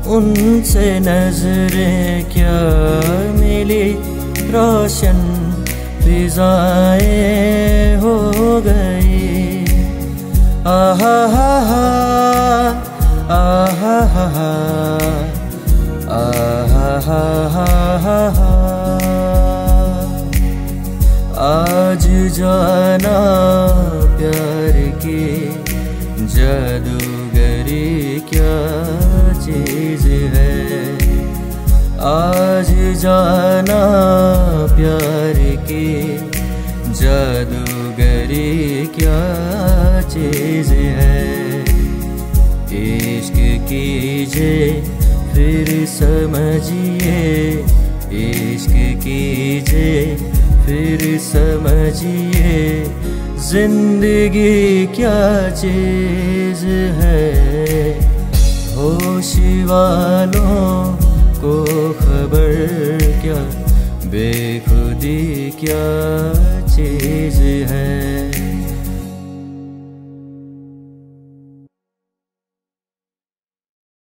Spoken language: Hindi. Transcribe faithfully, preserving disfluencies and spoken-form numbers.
उनसे नजरें क्या मिली, रोशन फिजाएं हो गई। आहा हा हा आहा हा हा आहा हा हा हा। आज जाना प्यार की जादूगरी क्या चीज है। आज जाना प्यार की जादूगरी क्या चीज है। इश्क कीजिए फिर समझिए, इश्क कीजिए फिर समझिए, जिंदगी क्या चीज है। होश वालों को खबर क्या, बेखुदी क्या चीज है।